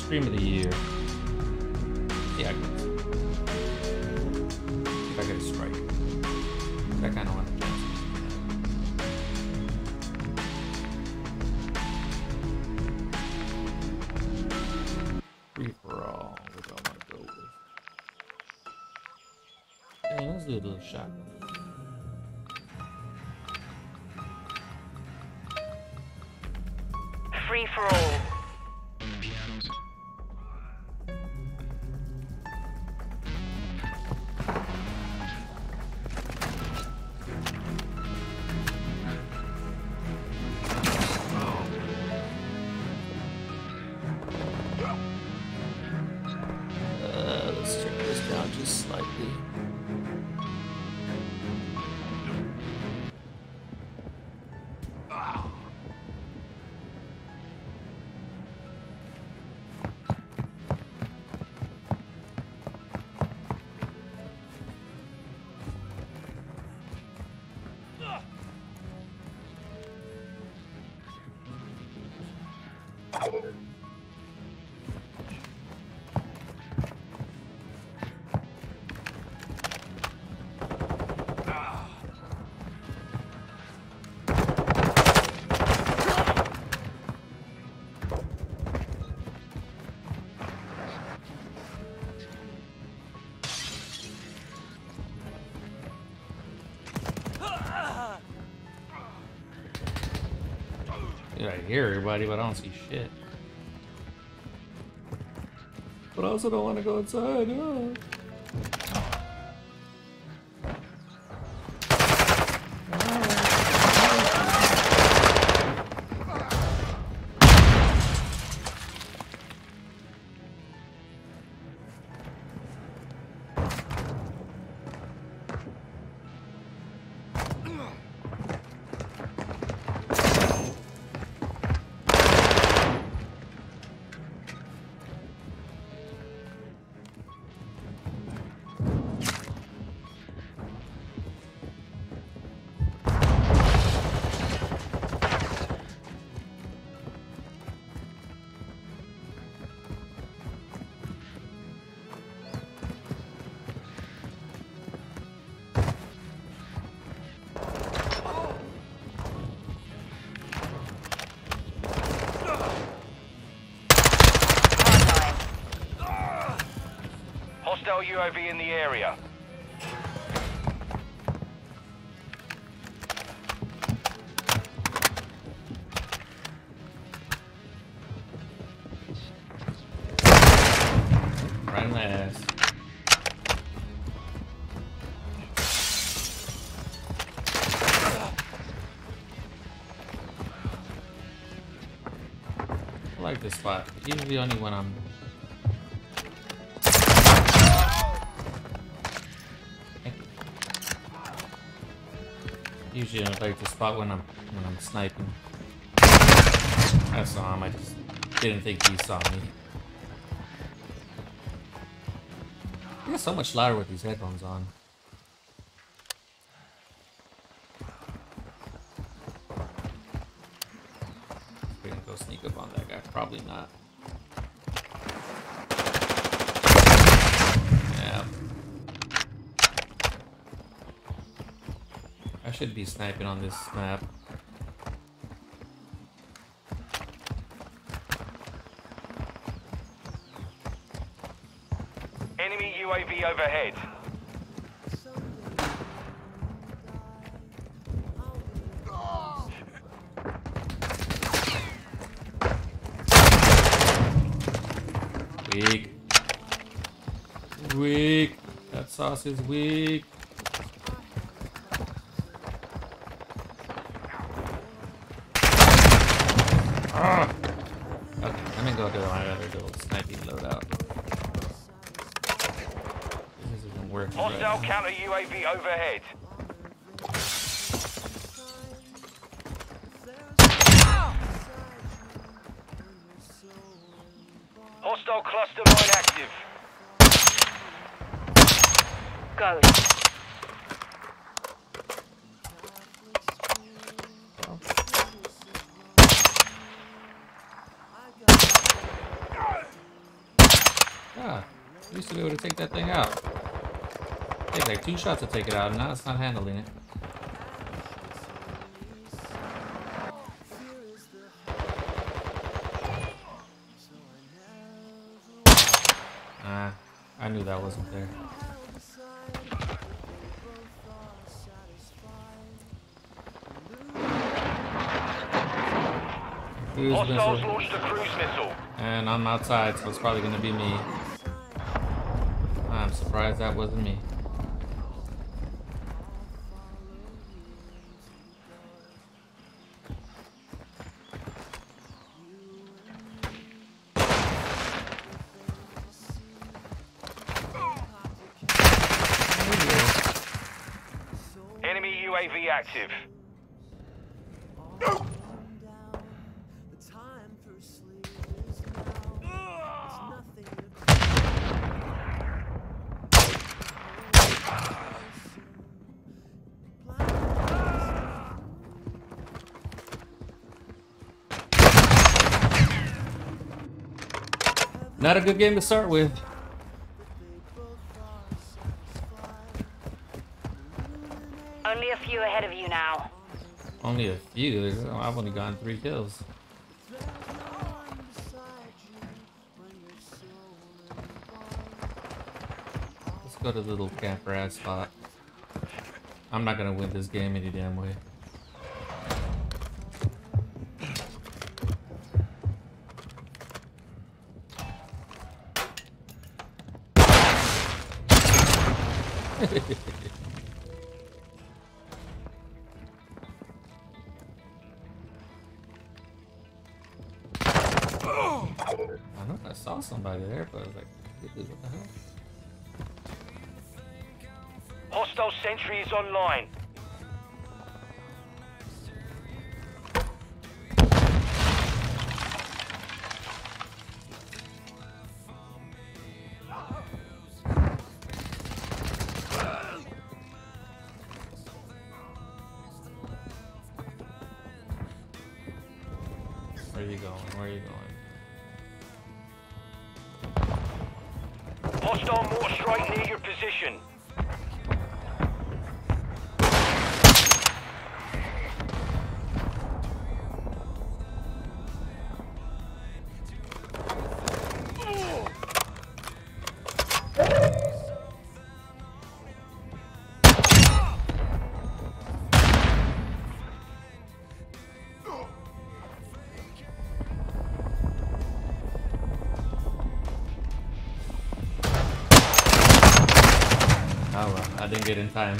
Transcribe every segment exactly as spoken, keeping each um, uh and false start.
Stream of the year. Yeah, I guess. If I get a strike. I kind of want to get free for all. What do I want to go with? Hey, let's do a little shotgun. Free for all. I hear everybody, but I don't see shit. But I also don't want to go outside. Oh. Hostile U A V in the area. Right in the ass. I like this spot. Usually only when I'm Usually I like the spot when I'm when I'm sniping. I saw him, I just didn't think he saw me. I get so much louder with these headphones on. We're gonna go sneak up on that guy. Probably not. Yeah. I should be sniping on this map. Enemy U A V overhead. Weak. Weak. That sauce is weak. Ah. Okay, let me go do my other little sniping loadout. This isn't working. Hostile Right counter U A V overhead. Hostile cluster mine active. Go. god. I used to be able to take that thing out. Take like two shots to take it out, and now it's not handling it. Ah, I knew that wasn't there. Cruise Hostiles missile. launched a cruise missile. And I'm outside, so it's probably gonna be me. I'm surprised that wasn't me. Enemy U A V active. Not a good game to start with. Only a few ahead of you now. Only a few. There's- I've only gotten three kills. Let's go to the little camp rat spot. I'm not gonna win this game any damn way. I know I saw somebody there, but I was like, what the hell? Hostile sentry is online. Where are you going? Where are you going? Hostile mortar strike near your position. Oh well, I didn't get in time.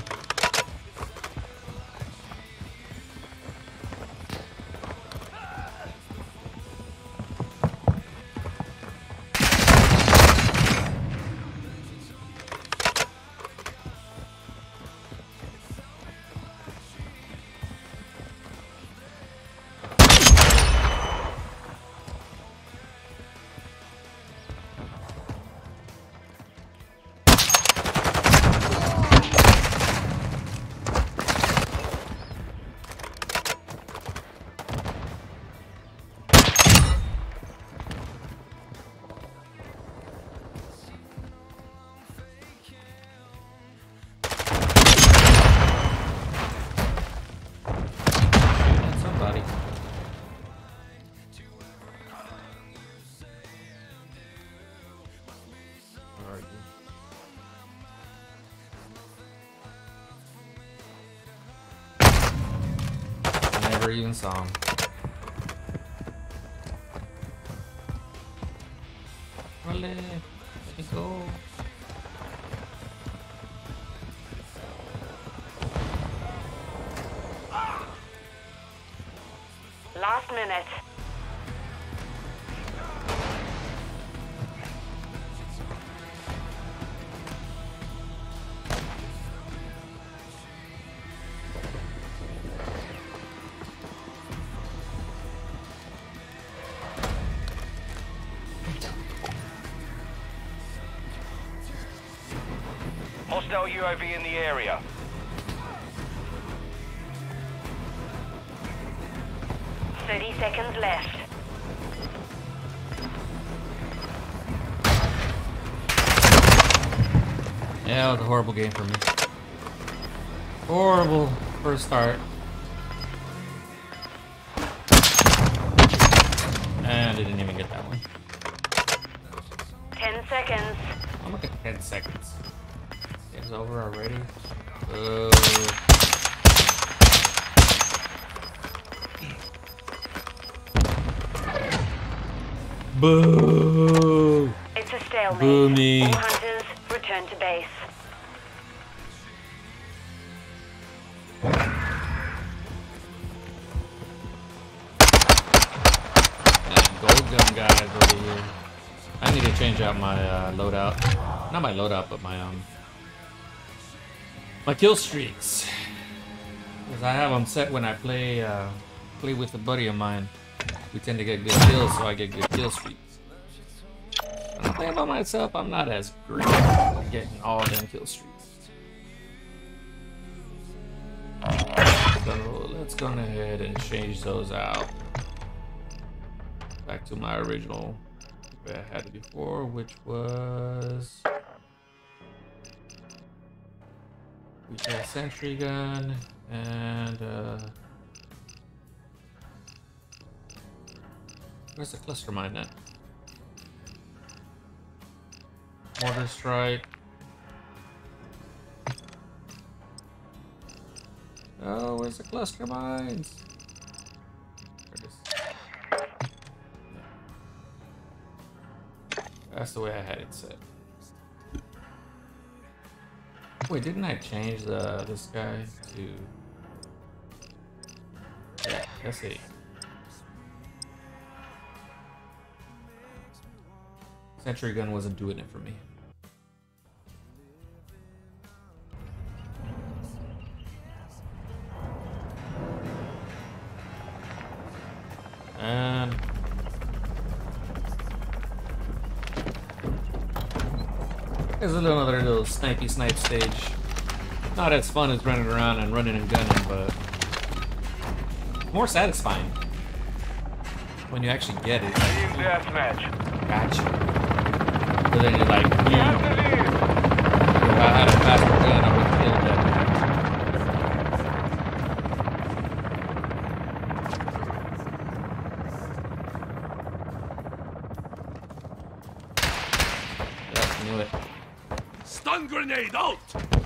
Somebody. Where are you? I never even saw him. Ole, let me go. Last minute. Hostile U A V in the area. Thirty seconds left. Yeah, it was a horrible game for me. Horrible first start. And I didn't even get that one. Ten seconds. I'm looking at ten seconds. Game's over already. Uh, Boo! It's a stalemate. Boo me. All hunters, return to base. And gold gun guys over here. I need to change out my uh, loadout. Not my loadout, but my um my kill streaks. Because I have them set when I play uh, play with a buddy of mine. We tend to get good kills, so I get good kill streaks. When I'm playing by myself, I'm not as great at getting all them kill streaks. So let's go ahead and change those out. Back to my original that I had before, which was we got a sentry gun and uh, where's the cluster mine at? Mortar strike. Oh, where's the cluster mines? There it is. That's the way I had it set. Wait, didn't I change the this guy to? Yeah, let's see. Sentry gun wasn't doing it for me. And there's a little another little snipey snipe stage. Not as fun as running around and running and gunning, but more satisfying when you actually get it. Team deathmatch. Gotcha. But then you're like, hmm, if I had a faster gun, I would kill that. Yep, knew it. Stun grenade out!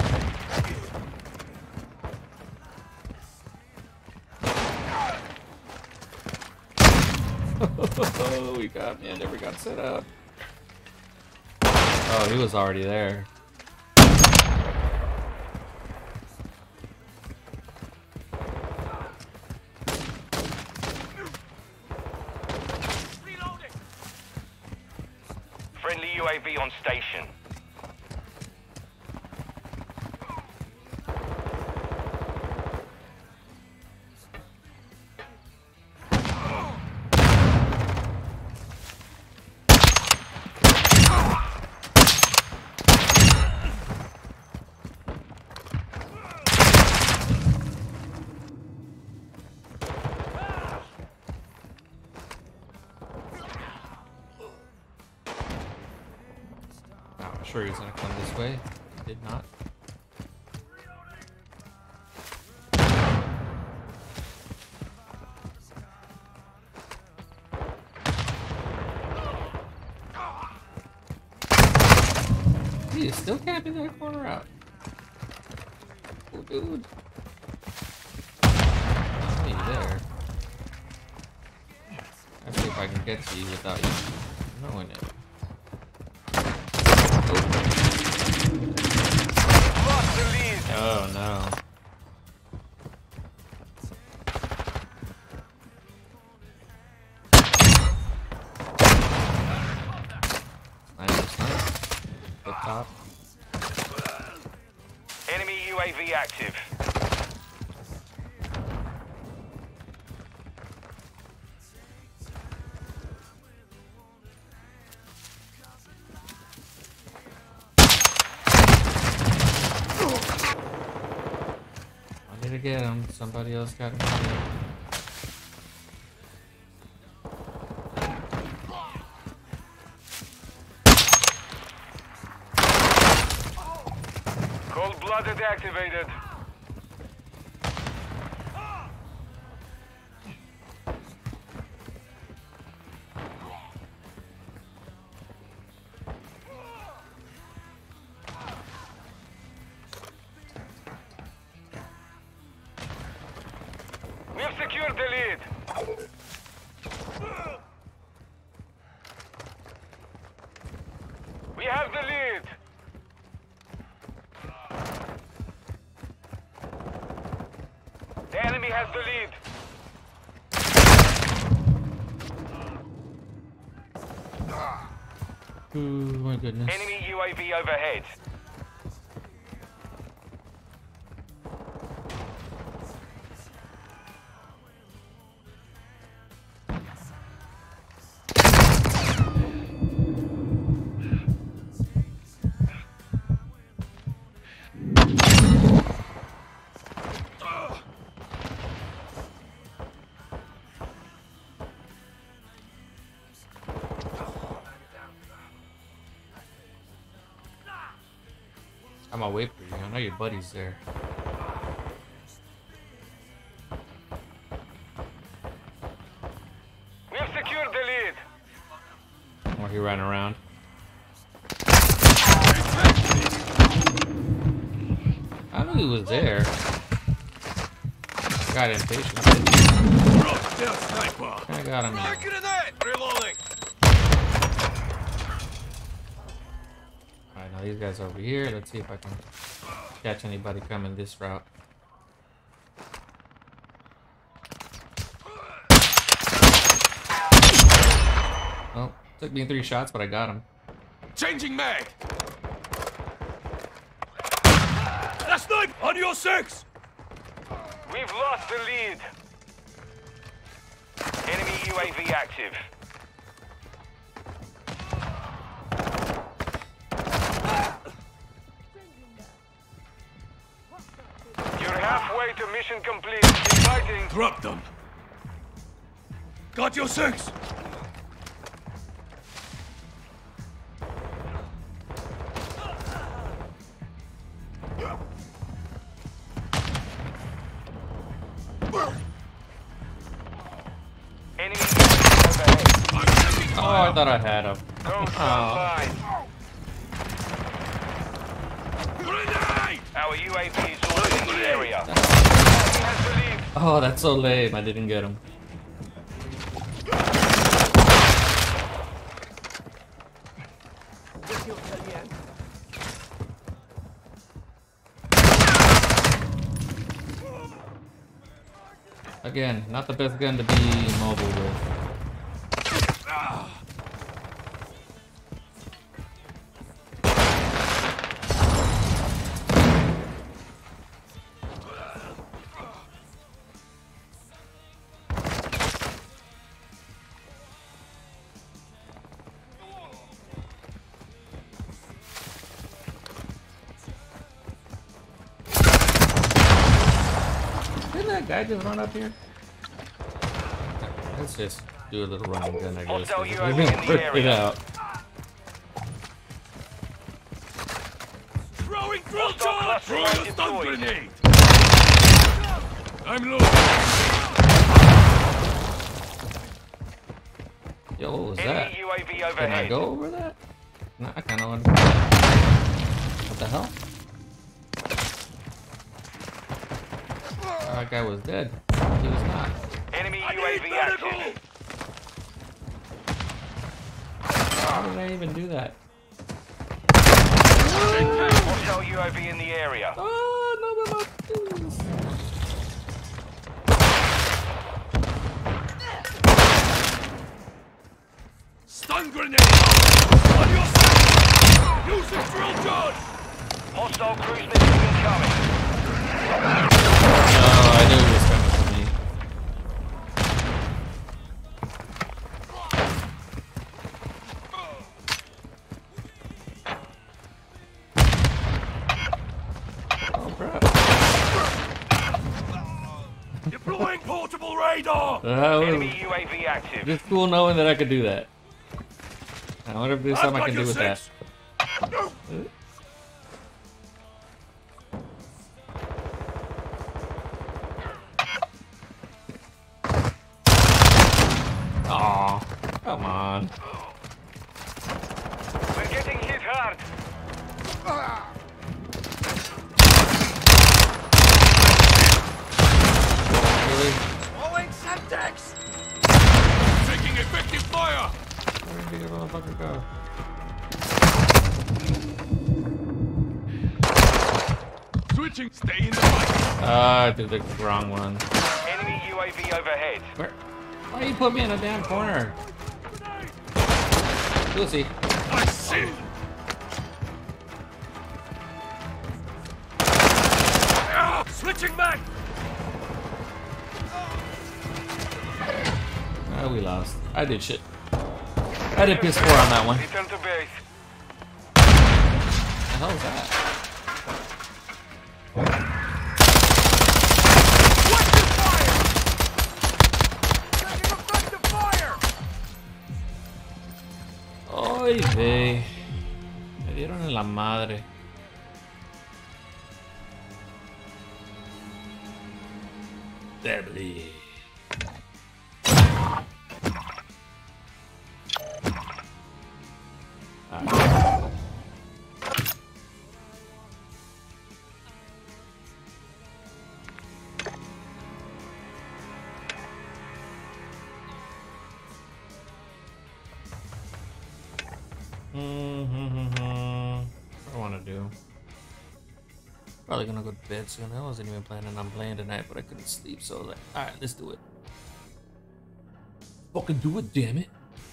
Oh, he got me. I never got set up. Oh, he was already there. Reloading. Friendly U A V on station. I'm sure he was gonna come this way. He did not. He is still camping that corner out. Oh, dude. Oh, you there. Let's see if I can get to you without you knowing it. Lost the lead. Oh no. Nice, nice. Up top. Enemy U A V active. I need to get him. Somebody else got him. hazard activated. We have secured the lead. We have the lead. The enemy has the lead. Oh my goodness. Enemy U A V overhead. I'm gonna wait for you. I know your buddy's there. We have secured the lead. Or he ran around. I knew he was there. Got impatient. I got him. Reloading. Alright, now these guys are over here. Let's see if I can catch anybody coming this route. Oh, took me three shots, but I got him. Changing mag. That's snipe on your six. We've lost the lead. Enemy U A V active. You're halfway to mission complete. Keep fighting. Drop them. Got your six. Enemy U A V overhead. Oh, I thought I had him. Go Oh. fine. Grenade! Our U A V is already in the area. Enemy has the lead. Oh, that's so lame. I didn't get him. Again, not the best gun to be mobile with. Didn't that guy just run up here? Let's just do a little running gun, I guess. Hostile We're U A V gonna in the work it area. out. Throwing drill Hostile charge! cluster Throw mine a stun deployed. grenade! I'm low. Yo, what was that? Enemy U A V Can I overhead. go over that? No, I kind of want. What the hell? That guy was dead. He was not. Enemy I U A need V medical! active. How did I even do that? Hostile U A V in the area. Oh, no, no, no, please. Stun grenade! On your side! Use the drill charge! Hostile cruise missile incoming. No, I knew he was coming for me. Oh, crap. Deploying portable radar! That was Enemy U A V active. just cool knowing that I could do that. I wonder if there's I've something I got can do your with that. six. Come on. We're getting hit hard. Really? Throwing Semtex! Taking effective fire! Where did the motherfucker go? Switching, stay in the fight. Ah, I did the wrong one. Enemy U A V overhead. Where? Why you put me in a damn corner? You'll see. I see. Ah, switching back. Ah, we lost. I did shit. I did piss poor on that one. Return to base. What the hell is that? Ay, ve. Me dieron en la madre. Deadly. Ah. Mm-hmm. What do I want to do? Probably gonna go to bed soon. I wasn't even planning on playing tonight, but I couldn't sleep, so I was like, alright, let's do it. Fucking do it, damn it.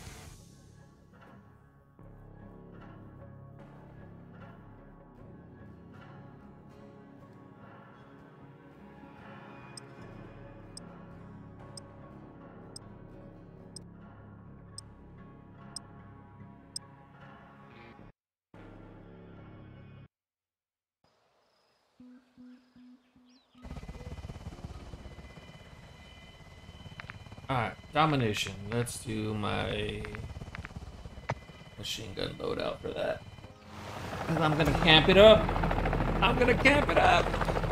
Alright, domination. Let's do my machine gun loadout for that. Because I'm gonna camp it up. I'm gonna camp it up.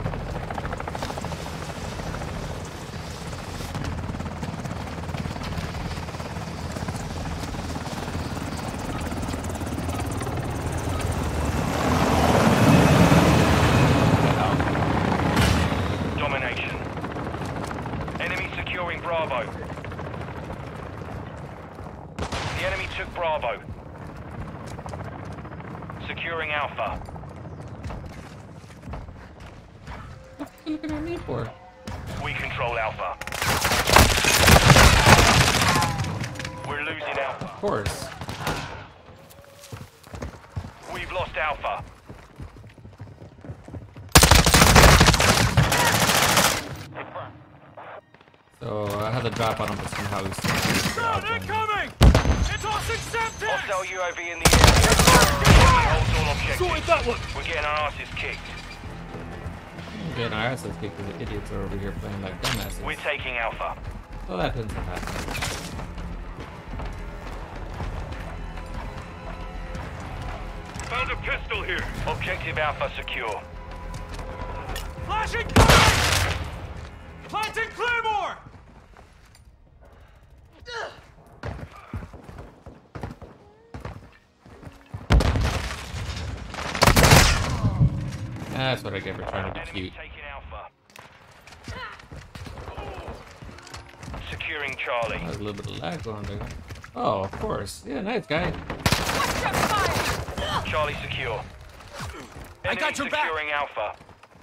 Domination. Enemy securing Bravo. The enemy took Bravo. Securing Alpha. What are you looking at me for? We control Alpha. We're losing Alpha. Of course. We've lost Alpha. So I had to drop on him, but somehow he's still They're coming! It's us accepted! Hostile U A V in the area. Holds all objectives. Sorted that one! We're getting our asses kicked. I'm getting our asses kicked because the idiots are over here playing like dumbasses. We're taking Alpha. So that doesn't happen. Found a pistol here! Objective Alpha secure. Flashing fire! Planting Claymore! That's what I get for trying to be Enemy cute. taking Alpha. Securing Charlie. There's a little bit of lag going there. Oh, of course. Yeah, nice guy. Charlie secure. I Enemy got your back. securing Alpha.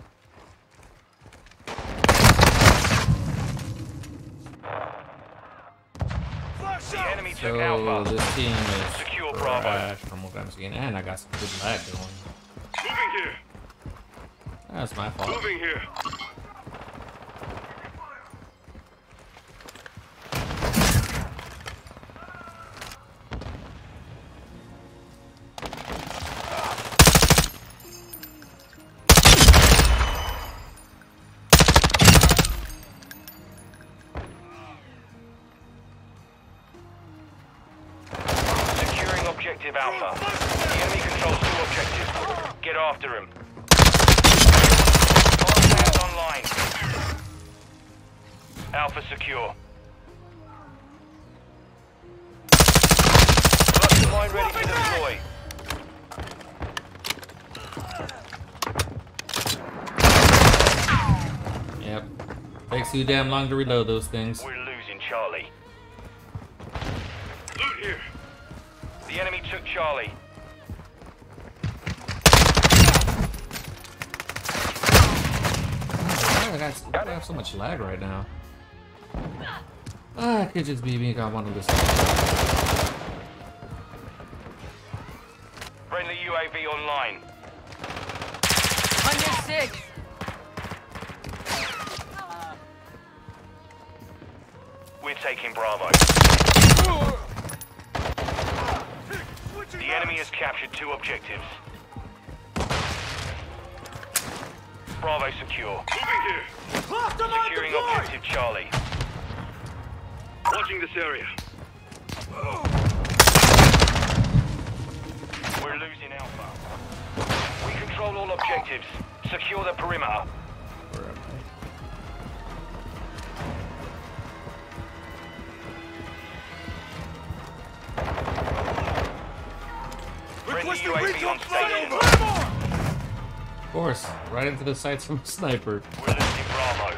Flash The out! enemy took So Alpha. this team is Secure Bravo. trash from what I'm seeing, and I got some good lag going. Moving here! That's my fault. Moving here! Securing objective Alpha. The enemy controls two objectives. Get after him. Hostiles online. Alpha secure. mine ready to deploy. Yep. Takes too damn long to reload those things. We're losing Charlie. Loot here. The enemy took Charlie. I got, I have so much lag right now. Ah, it could just be me. I want to listen. Friendly U A V online. On your six. We're taking Bravo. The enemy has captured two objectives. Bravo secure. Moving here. Securing objective Charlie. Watching this area. We're losing Alpha. We control all objectives. Secure the perimeter. Where am Friendly Requesting U A V recon on station. flyover. Of course, right into the sights from a sniper. We're losing Bravo.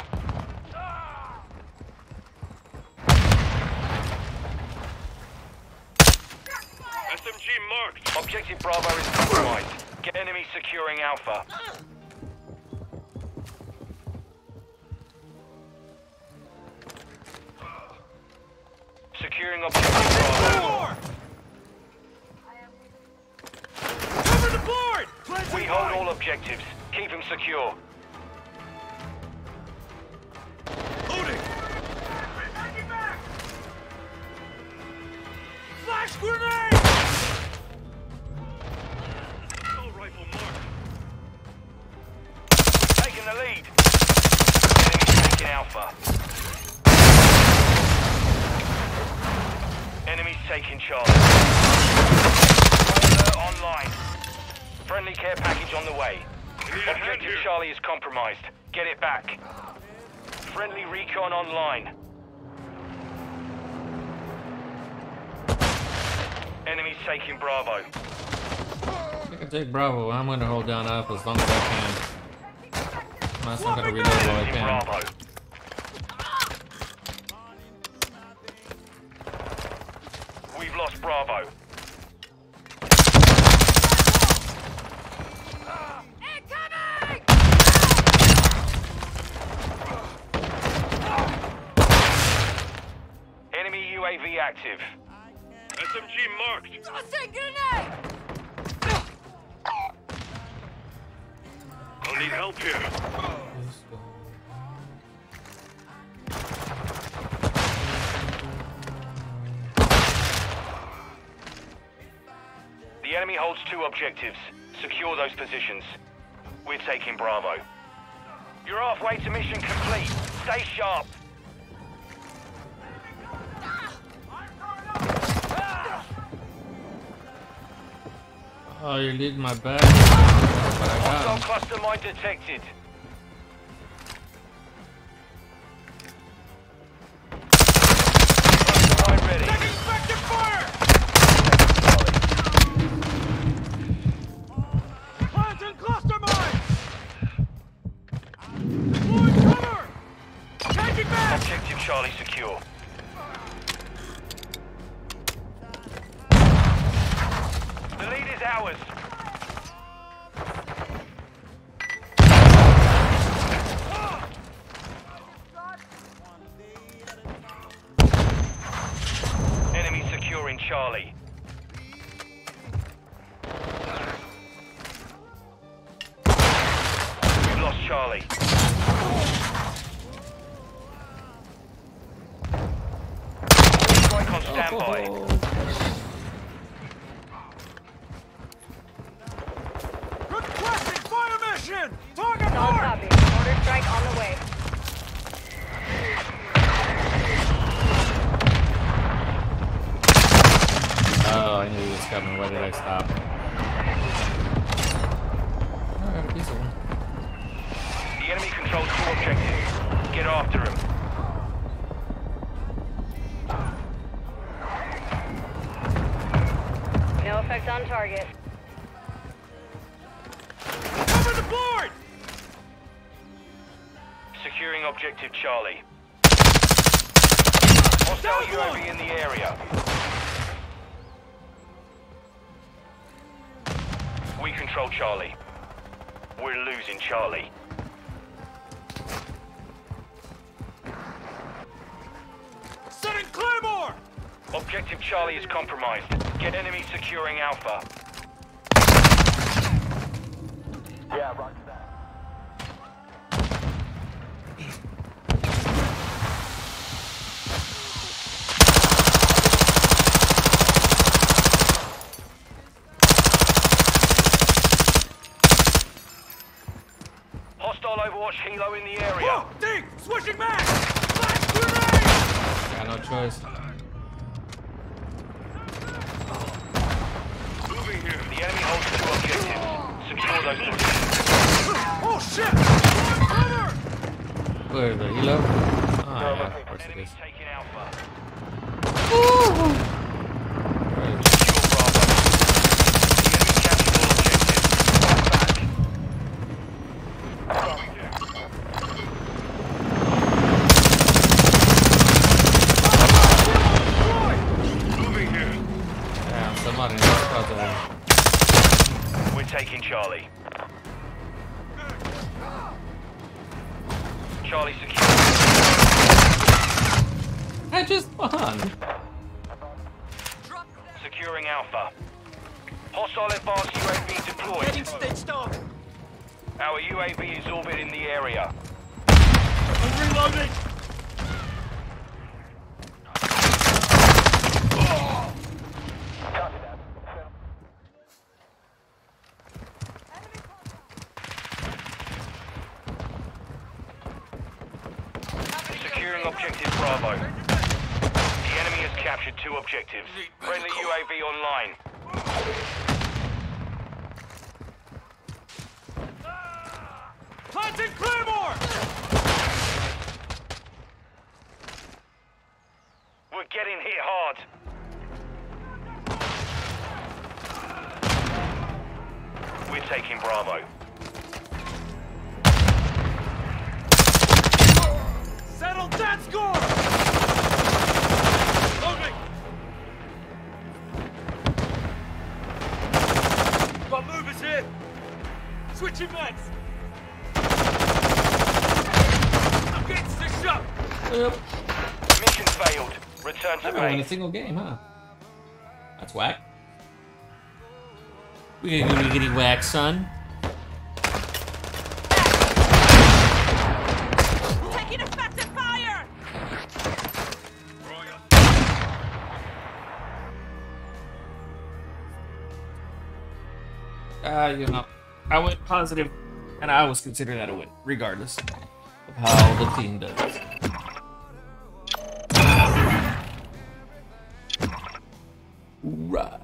S M G marked. Objective Bravo is compromised. Get enemy securing Alpha. Securing objective Bravo. Cover the board. We hold all objectives. Keep them secure. Loading. Flash grenade. Assault rifle marked. Taking the lead. Enemy taking Alpha. Enemies taking Charlie. Alert online. Friendly care package on the way. We need a hand Objective here. Charlie is compromised. Get it back. Friendly recon online. Enemies taking Bravo. I can take Bravo. I'm gonna hold down Alpha as long as I can. I'm not gonna reload while I Losing can. Bravo. We've lost Bravo. Enemy U A V active. S M G marked. I'll need help here. The enemy holds two objectives. Secure those positions. We're taking Bravo. You're halfway to mission complete. Stay sharp. Oh, you're leading my back. But I got Hostile him. cluster mine detected. Cluster mine ready. Effective fire. Planting cluster mine. Deploying cover. Taking back. Objective Charlie secure. The lead is ours. Enemy securing Charlie. We've lost Charlie. Strike on standby. Oh. Requesting fire mission. Target All marked. copy. Order strike on the way. Oh, I knew he was coming. Why did I stop? Oh, I got a piece of one. The enemy controls two objectives. Get after him. Suspect on target. Cover the board! Securing objective Charlie. Hostile U A V in the area. We control Charlie. We're losing Charlie. Setting Claymore! Objective Charlie is compromised. Get enemy securing Alpha. Yeah, roger that. Hostile Overwatch Helo in the area. Whoa! Ding! Switching back! Flash grenade! Got no choice. Moving here. The enemy holds two objectives. Secure those positions. Oh shit! Cover! Where the helo? Oh, yeah, of course it Enemies is. taking Alpha. Right. Secure Bravo. The enemy captured all objectives. Fall back. Moving here. Damn, somebody knows about that. We're taking Charlie. Charlie secure. I just won. Securing Alpha. Hostile advanced U A V deployed. stitched up! Our U A V is orbiting the area. I'm reloading! Securing objective Bravo. The enemy has captured two objectives. Friendly U A V online. Planting Claymore! We're getting hit hard. We're taking Bravo. Settle that score! Loading! Got movers here! Switching mags! I'm getting stitched up! Yep. Mission failed. Return I to haven't won a base. single game, huh? That's whack. We gonna go getting whack, son. Taking effective fire! Uh, you know, I went positive, and I always consider that a win, regardless of how the team does. Right.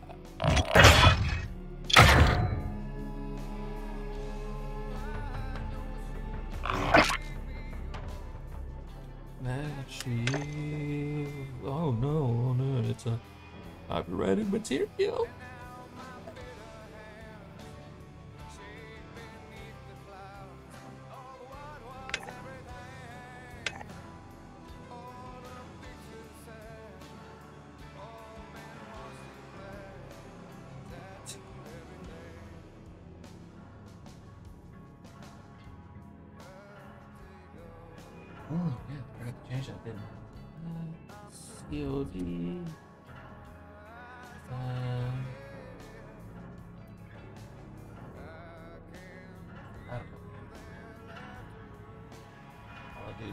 Matchy. Oh no, no, it's a copyrighted material. Oh, yeah, I forgot to change that, didn't I? Uh, C O D. Um, I don't know. Call of Duty.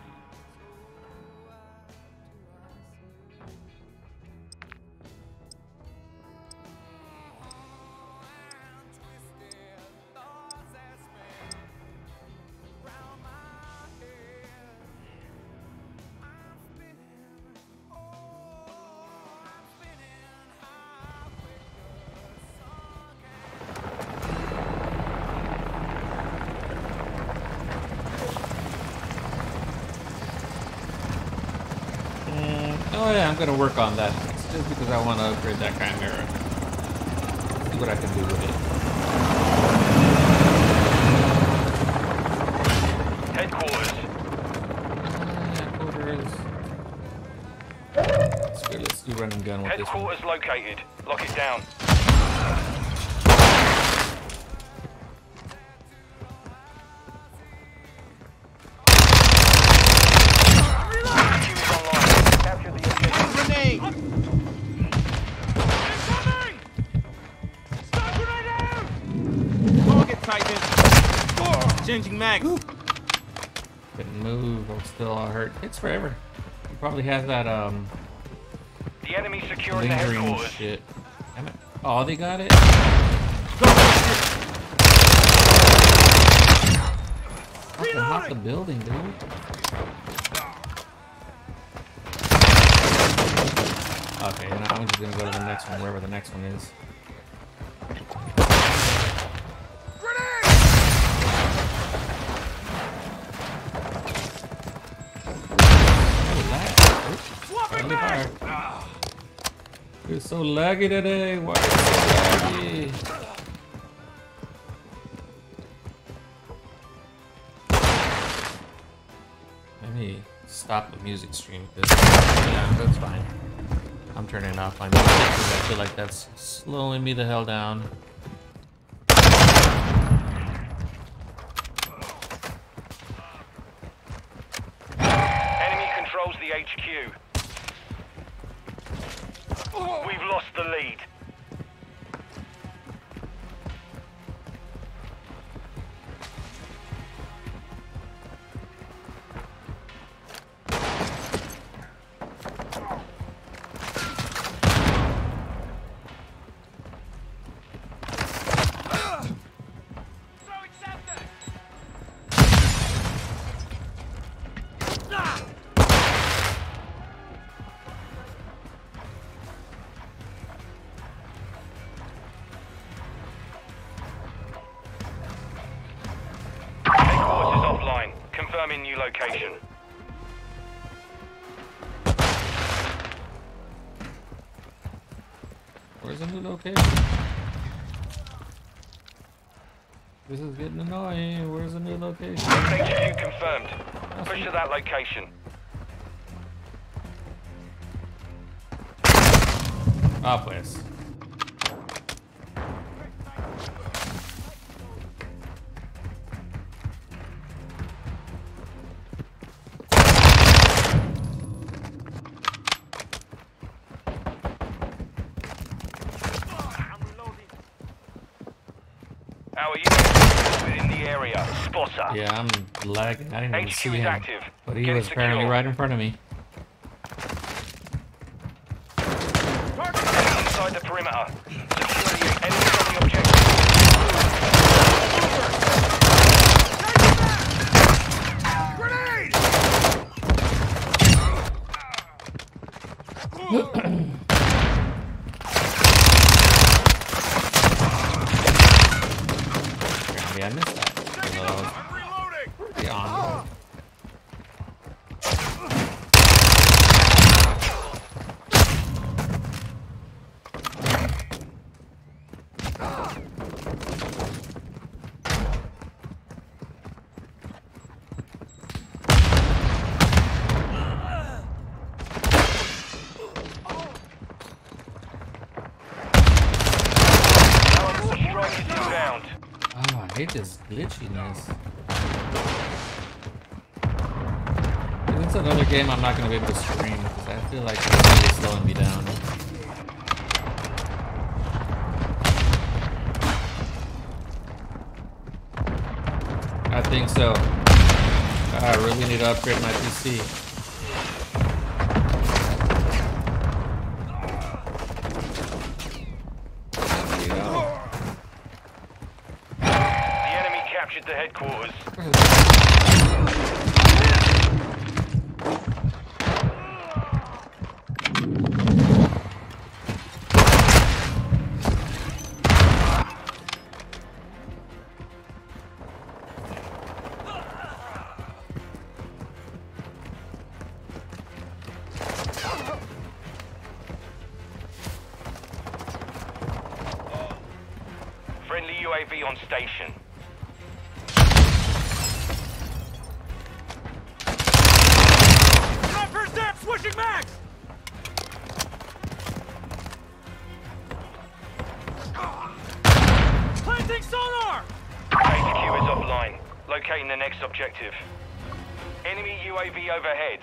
Oh yeah, I'm gonna work on that. It's just because I want to upgrade that chimera. see what I can do with it. Headquarters. Headquarters. Let's go, let's do run and gun with this one. Headquarters located. Lock it down. Changing mags. Couldn't move. I'm still all hurt. It's forever. He probably has that um The enemy securing the lingering headquarters. shit. Damn it. Oh, they got it. Fucking hop the building, dude. Okay, now I'm just gonna go to the next one, wherever the next one is. You're so laggy today. Why are you so laggy? Let me stop the music stream. Cause, yeah, that's fine. I'm turning off my music because I feel like that's slowing me the hell down. Enemy controls the H Q. We've lost the lead. Confirming new location. Where's the new location? This is getting annoying. Where's the new location? H Q confirmed. Push to that location. Ah, pues. Our unit within the area. Spotter. Yeah, I'm lagging. I didn't even H see Q is him. active. But he Get it was apparently secure. right in front of me. Inside the perimeter. Secure the enemy on the objective. Apparently I missed that. Hello. Get on. Oh, I hate this glitchiness. If it's another game I'm not going to be able to stream because I feel like it's really slowing me down. I think so. I really need to upgrade my P C. Captured the headquarters. Friendly U A V on station. Sniper's dead! Switching mags! Planting sonar! H Q is offline. Locating the next objective. Enemy U A V overhead.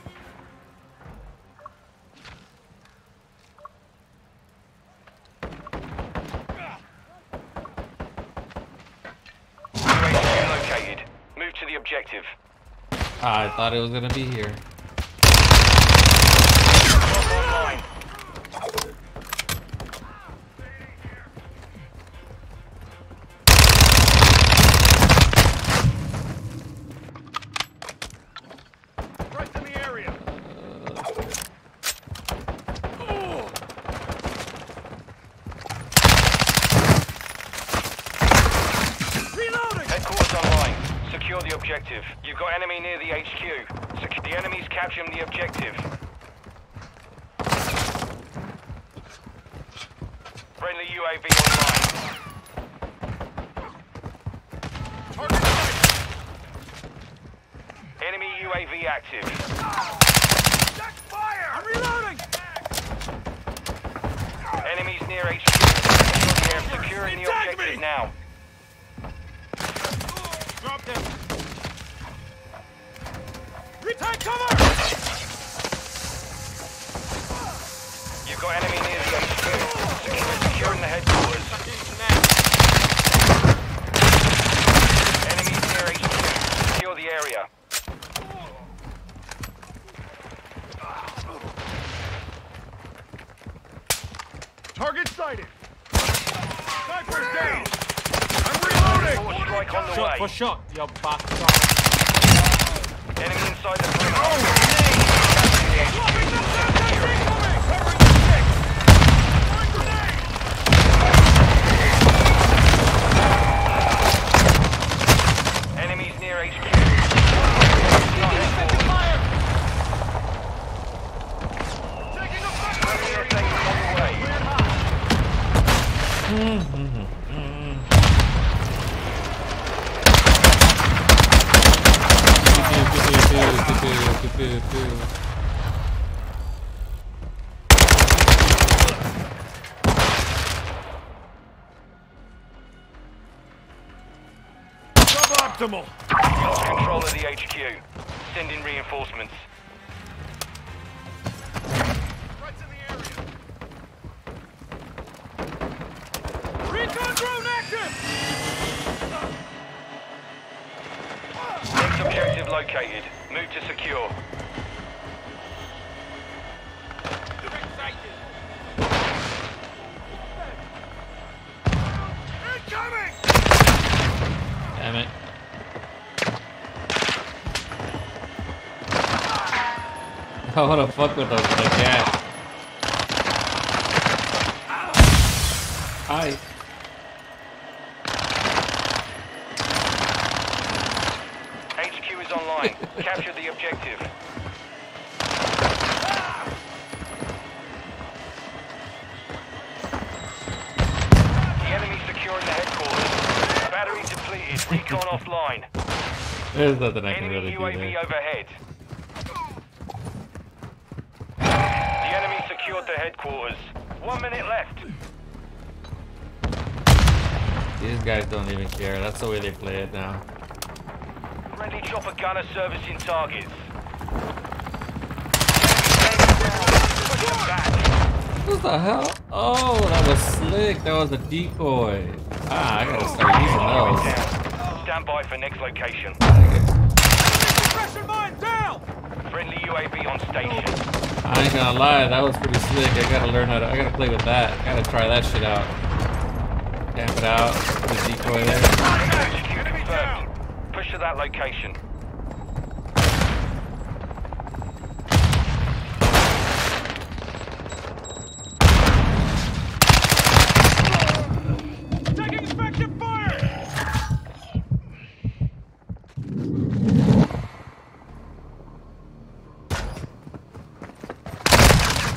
U A V located. Move to the objective. I thought it was gonna be here. Online. Right in the area! Reloading! Headquarters online. Secure the objective. You've got enemy near the H Q. Sec- the enemy's capturing the objective. Friendly U A V online. Target sighted! Enemy U A V active. Check fire! I'm reloading! Enemies near H Q. Secure the air. Securing the Attack objective me! now. Drop them! Retake cover! You've got enemy near the H Q. Secure, securing the headquarters. Enemies near H Q. Secure the area. Target sighted! Sniper's down! I'm reloading! Force strike on the way. shot, you bastard. Enemy inside the perimeter. Dropping them down! That's incoming! Covering the six! Throwing grenade! Enemies near H Q. Fire! Taking a fire! Friendly S A is on the way. Cleared high! Suboptimal! Lost control of the H Q. Sending reinforcements. Threats in the area! Recon drone active! Next objective located. Move to secure. Incoming! Damn it. I wanna fuck with those the cat. Hi. H Q is online. Capture the objective. The enemy securing the headquarters. Battery depleted. Recon offline. There's nothing I can Enemy really U do A V there. overhead. The enemy secured the headquarters. One minute left. These guys don't even care. That's the way they play it now. Friendly chopper gunner servicing targets. Push them back. What the hell? Oh, that was slick. That was a decoy. Ah, I gotta start using those. Down. Stand by for next location. Suppression mine down! Friendly U A V on station. I ain't gonna lie, that was pretty slick. I gotta learn how to. I gotta play with that. I gotta try that shit out. Camp it out. The decoy there. H Q confirmed. Push to that location. Taking inspection fire!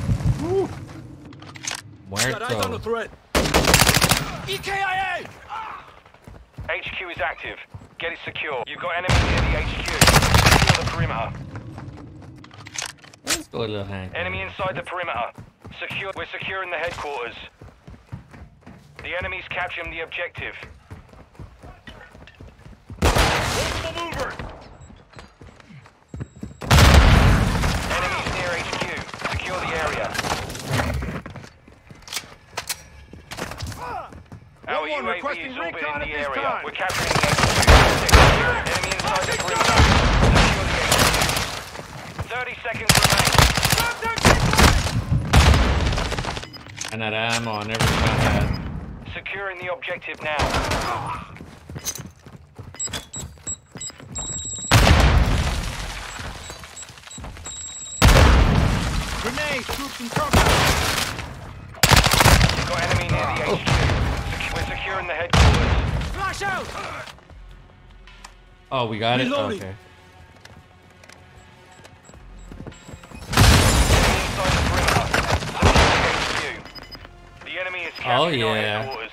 Got eyes on the Muerto. threat. E K I A! H Q is active. Get it secure. You've got enemies near the H Q. Secure the perimeter. Let's go a little Hank. Enemy inside the perimeter. Secure. We're securing the headquarters. The enemy's capturing the objective. Multiple movers! Enemies near H Q. Secure the area. Our one U A V requesting is orbiting recon at the this area. time. We're capturing the H Q. Enemy inside the perimeter. Secure the H Q. thirty seconds remain. And that ammo and everything I had. Securing the objective now. Grenade! Troops in combat! Got enemy near the H Q. Sec- We're securing the headquarters. Flash out! Oh, we got Reloading. it? Okay. Inside the perimeter. Secure the H Q. The enemy is capturing Oh, our yeah. headquarters.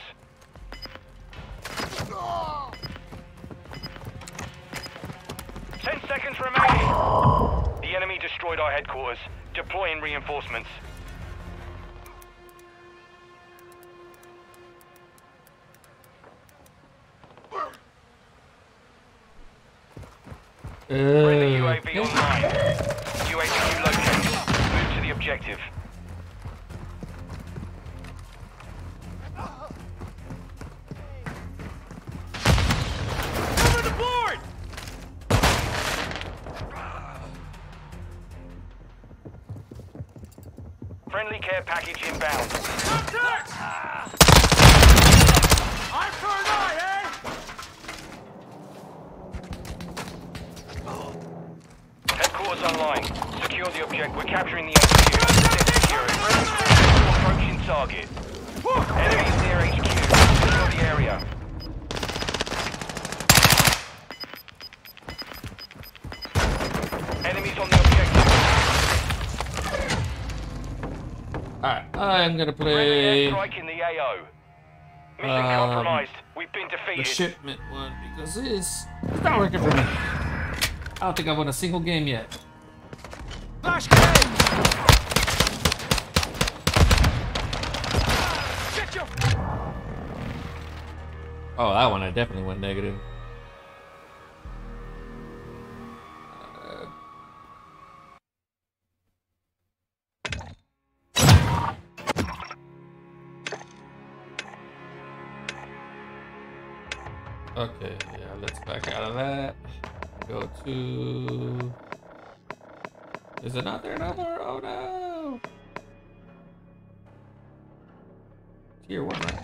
Ten seconds remaining. The enemy destroyed our headquarters. Deploying reinforcements. Friendly U A V Uh, online. U A V located. Move to the objective. Cover the board! Friendly care package inbound. Contact! Eye for an eye, eh? Headquarters online. Secure the object. We're capturing the H Q. Secure it. Approaching target. Enemies near H Q. Secure the area. Enemies on the objective. Alright, I'm gonna Friendly play airstrike in the A O. Mission Um, compromised. We've been the defeated. shipment one because this it's not working for me. I don't think I've won a single game yet. Flash grenade! Get your... Oh, that one I definitely went negative. Okay, yeah, let's back out of that. Go to... Is it not there no more? Oh no! Tier one, right?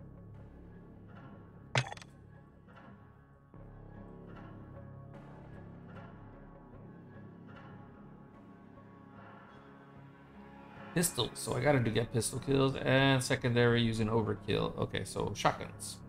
Pistols, so I gotta do get pistol kills and secondary using overkill. Okay, so shotguns.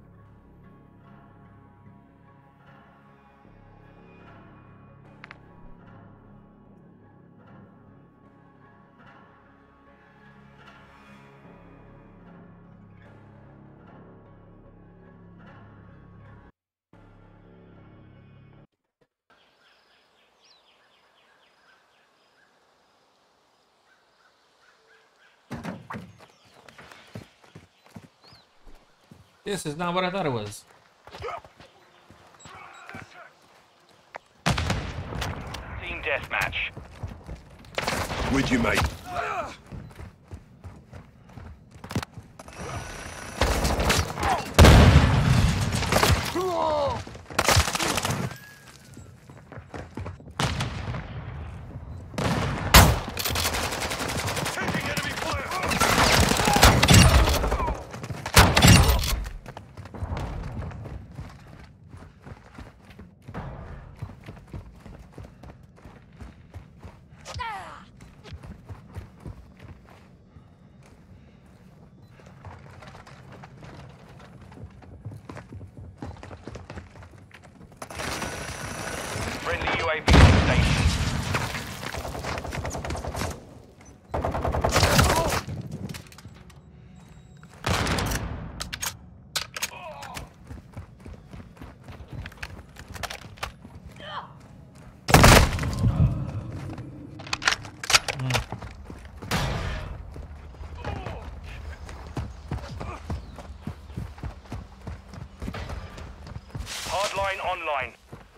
This is not what I thought it was. Team deathmatch. With you, mate. Taking enemy fire! Friendly U A V on station. Hardline online.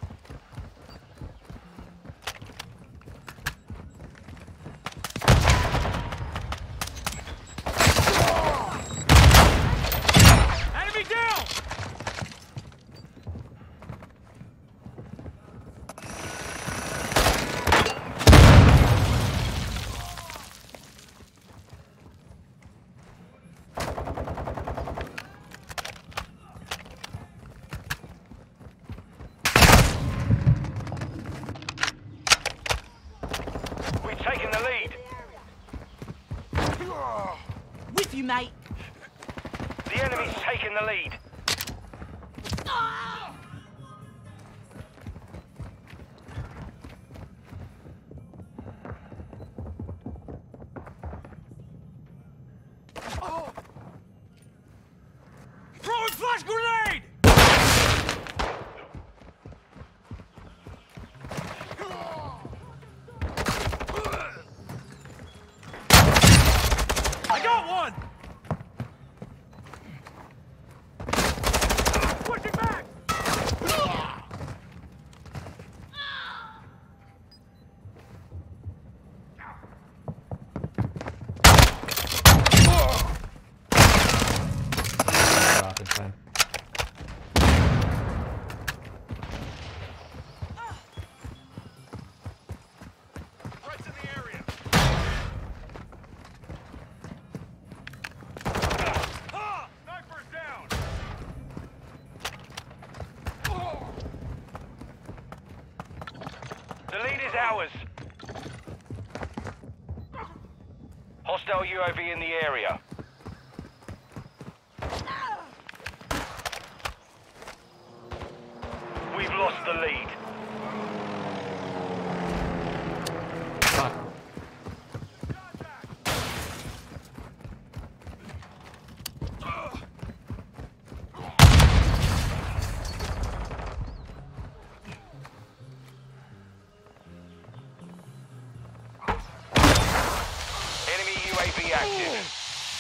Enemy down! We've taken the lead. With you, mate. The enemy's taken the lead. Throwing flash grenade! I got one! Pushing back! Rocket time. Threats in the area. Ah! Sniper's down! The lead is ours. Hostile U A V in the area. We've lost the lead. Fuck. Enemy U A V active.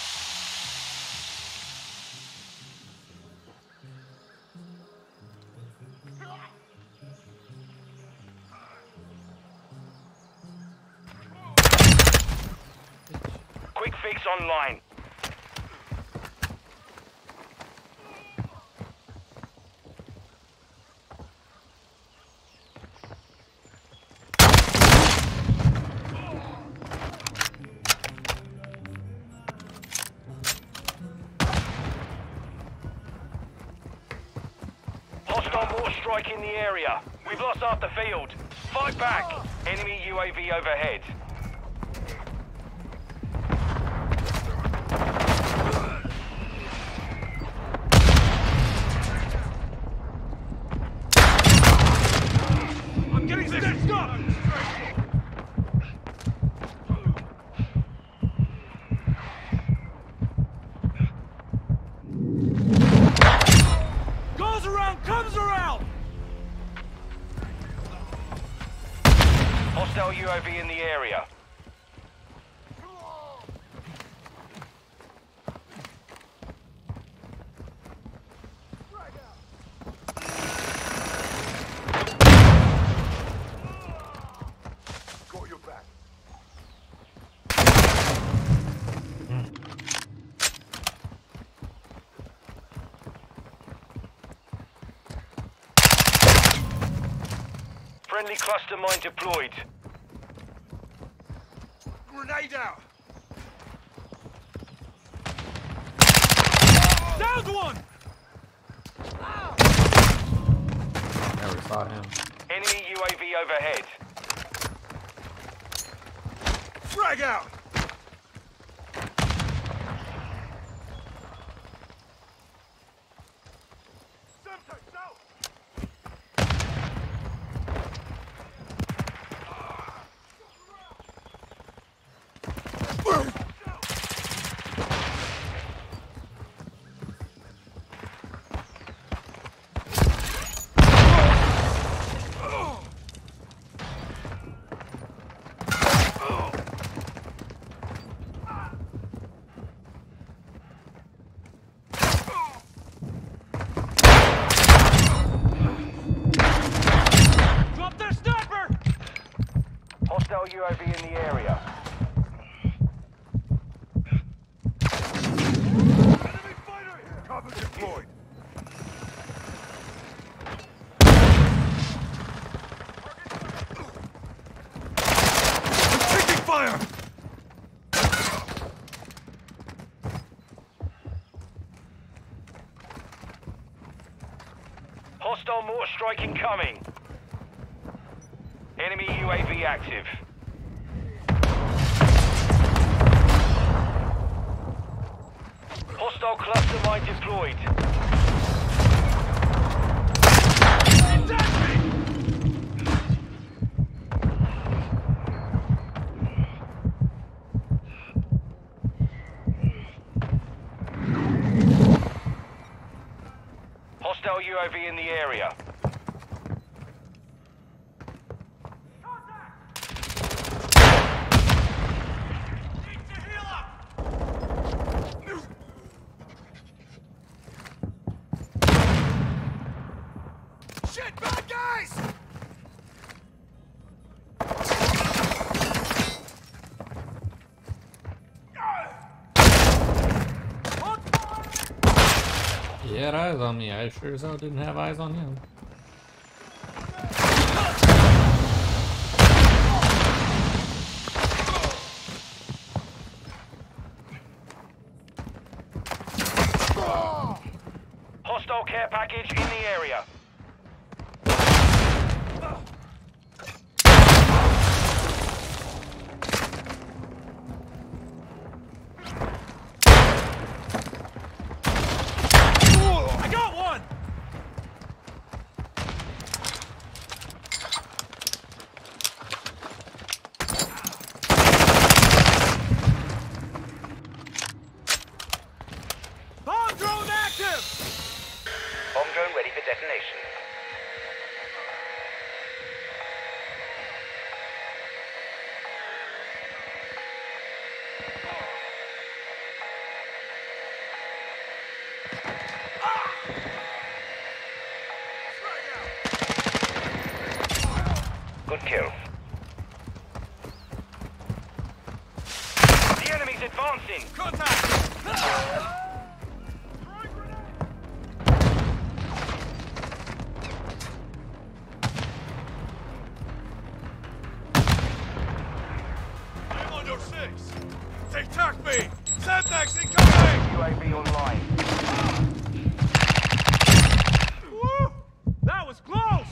Quick fix online. Hostile mortar strike in the area. We've lost half the field. Fight back. Enemy U A V overhead. I'm getting stitched up! Goes around, comes around! Hostile U A V in the area. Got your back. Friendly cluster mine deployed. Grenade out! Downed one! Never saw him. Enemy U A V overhead. Frag out! Semtex out! Hostile mortar strike incoming. Enemy U A V active. Hostile cluster mine deployed. Hostile U A V in the area. Shit, bad guys! He had eyes on me. I sure as hell didn't have eyes on him. Hostile care package in the area. I got one! Bomb drone active! Bomb drone ready for detonation. Good kill. The enemy's advancing. Contact! I'm on your six! They attacked me! Sandbags incoming! U A V online. Woo! That was close!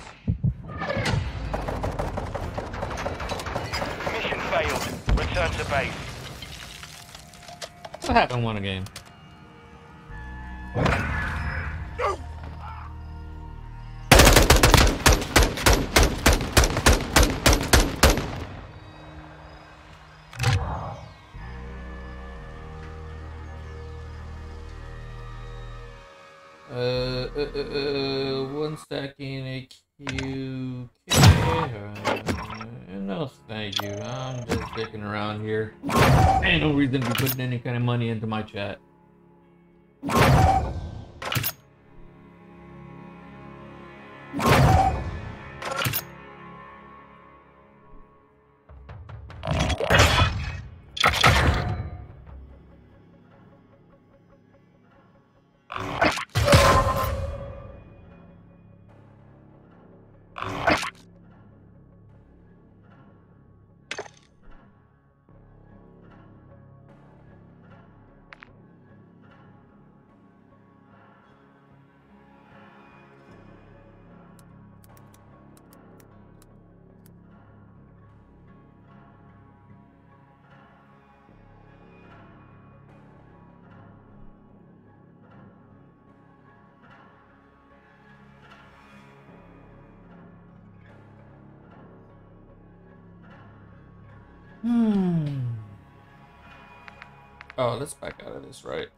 Mission failed. Return to base. What happened? Won a game. Uh, uh, uh, uh, one stacking a Q. Uh, no, thank you. I'm just sticking around here. Ain't no reason to be putting any kind of money into my chat. Hmm. Oh, let's back out of this, right?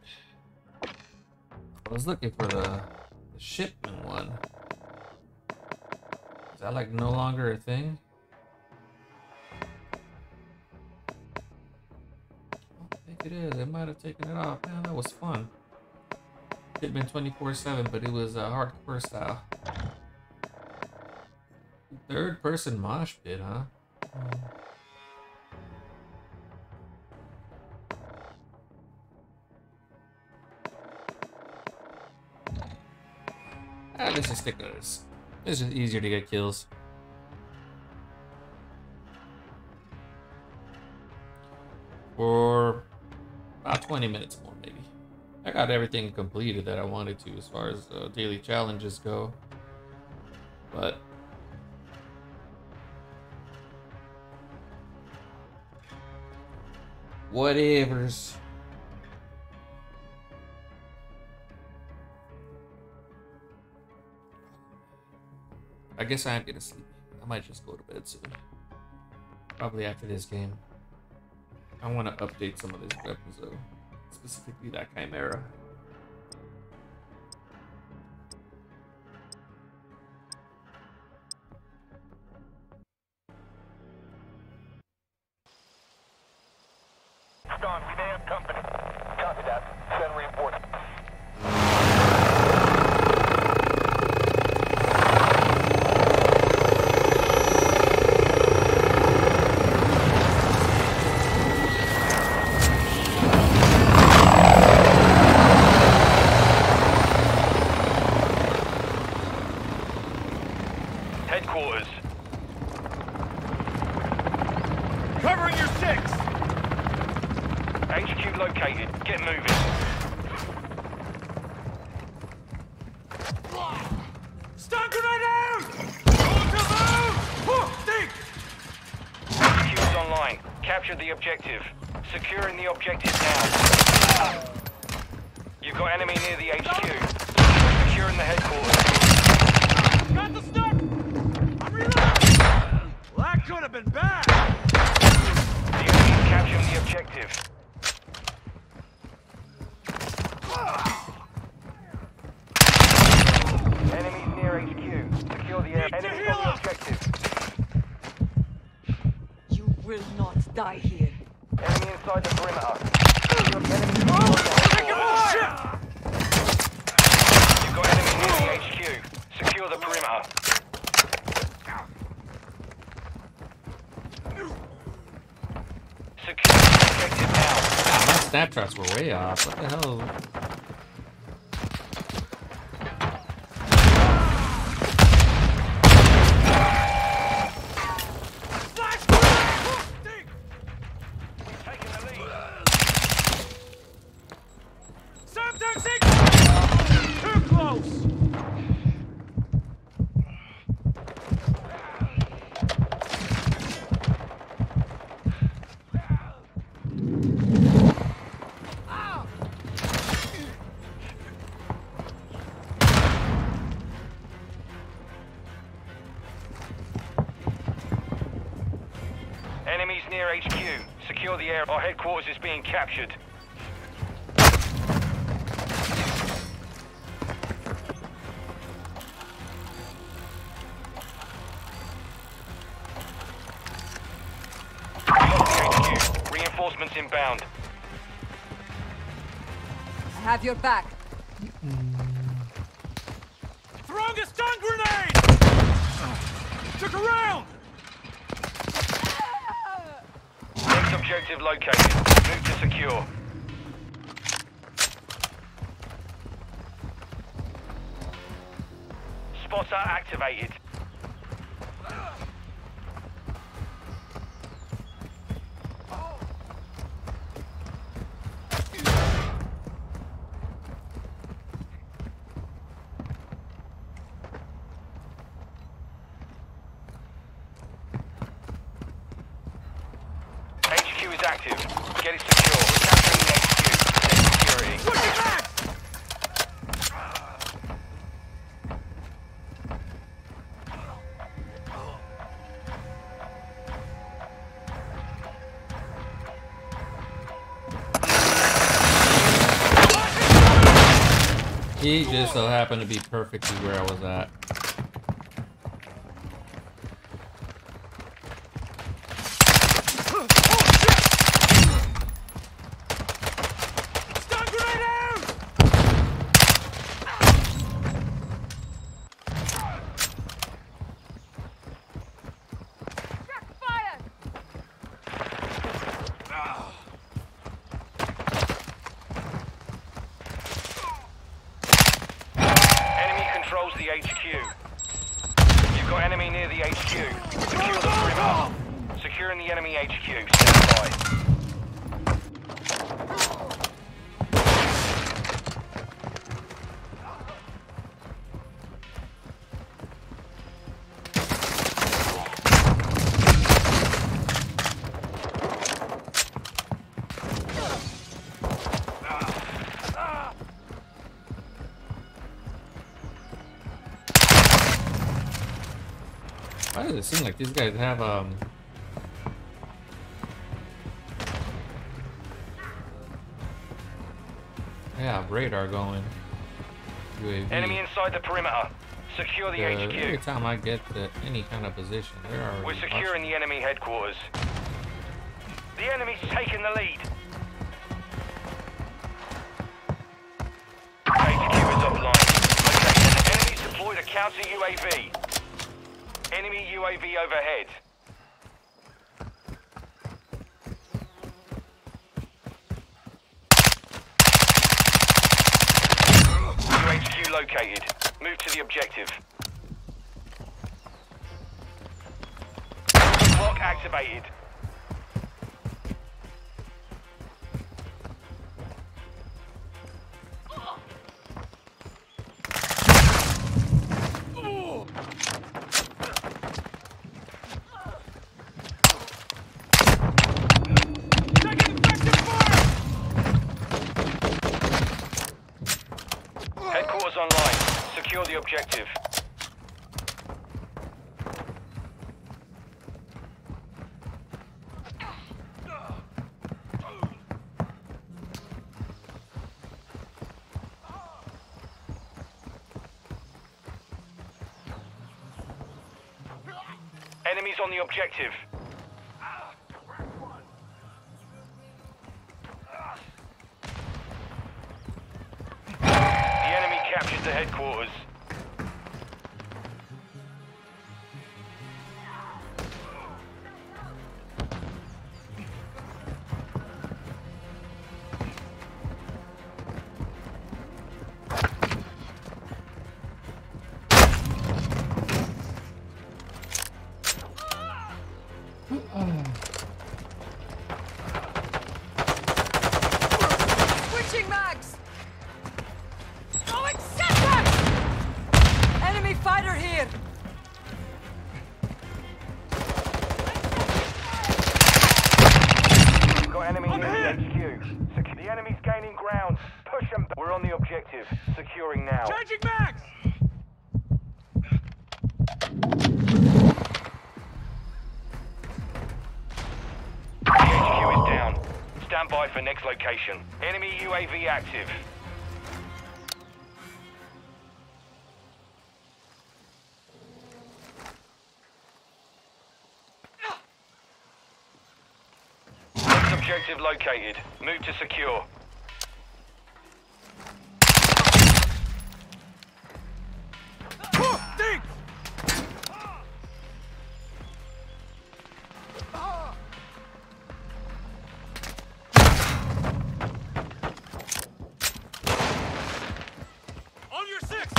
I was looking for the, the shipment one. Is that like no longer a thing? I don't think it is. They might have taken it off. Man, that was fun. Shipment twenty-four seven, but it was a uh, hardcore style. Third person mosh pit, huh? Um, Ah, let's just stick with this. It's just easier to get kills. For about twenty minutes more, maybe. I got everything completed that I wanted to as far as uh, daily challenges go. But whatevers. I guess I am gonna sleep. I might just go to bed soon. Probably after this game. I want to update some of these weapons though. Specifically that Chimera. Gone. We may have company. Copy that. Send reinforcements. Headquarters. Covering your six! H Q located. Get moving. Stun grenade out! Going to move! Whew, think! H Q is online. Capture the objective. Securing the objective now. You've got enemy near the H Q. Securing the headquarters. Got the stuff! I'm reloading! Well, that could have been bad! The enemy is capturing the objective. Enemies near H Q. Secure the area. Need to Enemies heal on the up. objective. You will not die here. Enemy inside the perimeter. Enemy inside the headquarters. You've got enemy near the H Q. Secure the perimeter. Secure the objective now. My snap traps were way off. What the hell? Taking the lead. Sometimes they... Too close! Enemies near H Q. Secure the area. Our headquarters is being captured. We lost the H Q. Reinforcements inbound. I have your back. Throwing a stun grenade! Took a round! Next objective located. Move to secure. Spotter activated. H Q is active. Get it secure. We're capturing the H Q. Get security. Push it back! He just so happened to be perfectly where I was at. Stun grenade out! Fire! Enemy controls the H Q. You've got enemy near the H Q. Secure the perimeter. Securing the enemy H Q. Stand by. Why does it seem like these guys have um? Yeah, radar going. U A V. Enemy inside the perimeter. Secure the Uh, H every Q. time I get to any kind of position, there are. We're securing the enemy headquarters. The enemy's taken the lead. H Q is offline. Okay, enemies deployed a counter U A V. Enemy U A V overhead. U H Q located. Move to the objective. Clock activated. Headquarters online. Secure the objective. Enemies on the objective. The enemy captured the headquarters. Switching mags! Oh, it's set them! Enemy fighter here! We've got enemy near the H Q. Sec- the enemy's gaining ground. Push them back. We're on the objective. Securing now. Changing mags! The H Q is down. Stand by for next location. Enemy U A V active. Next objective located. Move to secure. Dig! On your six!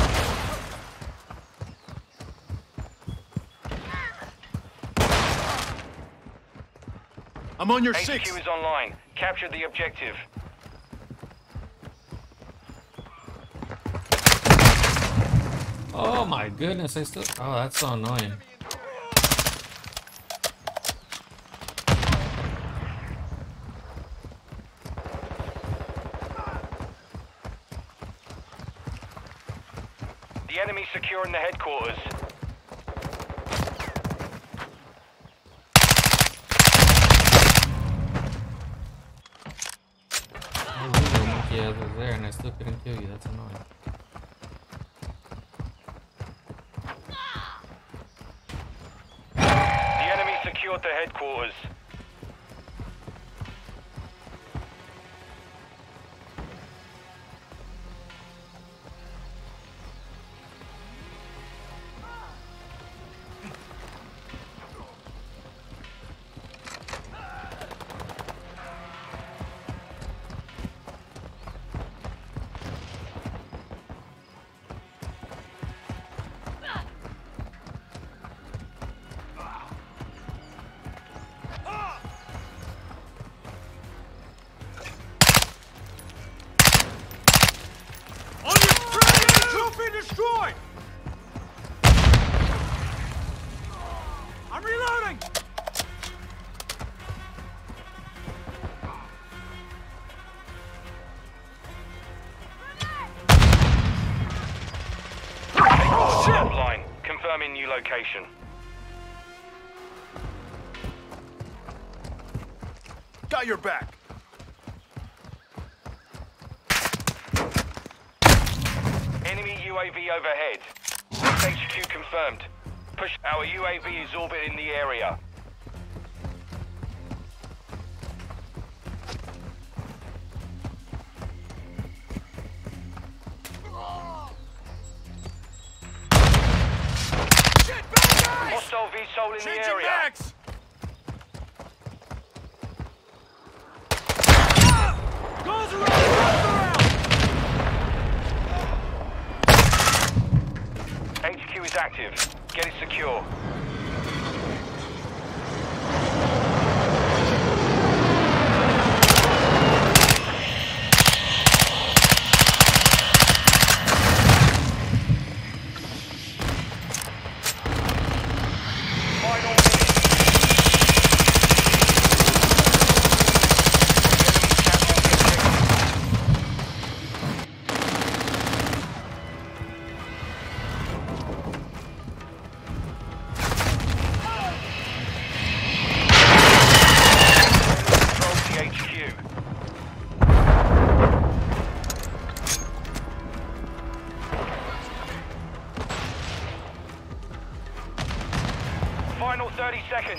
I'm on your H six. Q is online. Capture the objective. Oh my goodness! I still. Oh, that's so annoying. The enemy securing the headquarters. I really monkey ass was there, and I still couldn't kill you. That's annoying. The enemy secured the headquarters. On your train! Trophy destroyed! I'm reloading! Headquarters offline. Confirming new location. Got your back. Enemy U A V overhead. H Q confirmed. Push. Our U A V is orbiting the area. Shit, bad guys! Hostile V SOL in the Changing area. mags! Goes around! Goes around! H Q is active. Get it secure. Final minute. Control the H Q. Final thirty seconds.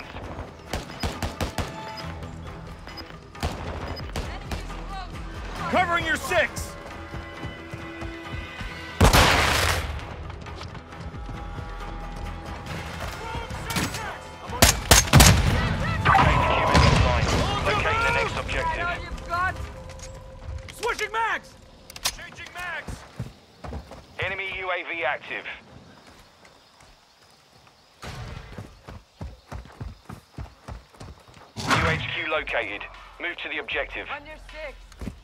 Covering your six! Locating the next objective. All you've got. Switching mags! Changing mags! Enemy U A V active. U H Q located. Move to the objective. On your six.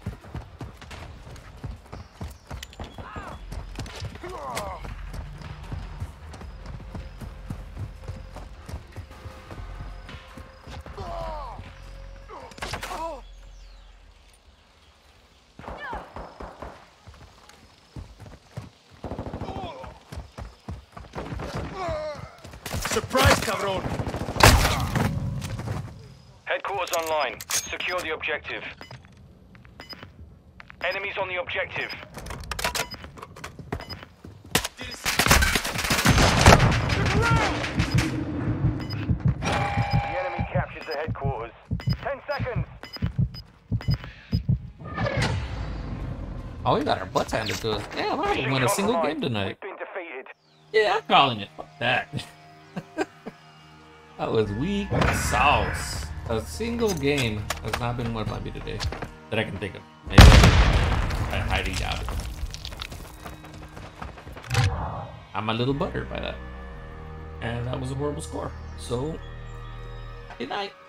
Surprise, cabron! Headquarters online. Secure the objective. Enemies on the objective. The enemy captured the headquarters. Ten seconds. Oh, we got our butts handed to us. Damn, I haven't won a single game We've tonight. been defeated. Yeah, I'm calling it. Fuck that. That was weak sauce. A single game has not been won by me today that I can think of. Maybe I highly doubt it. I'm a little buttered by that. And that was a horrible score. So, good night.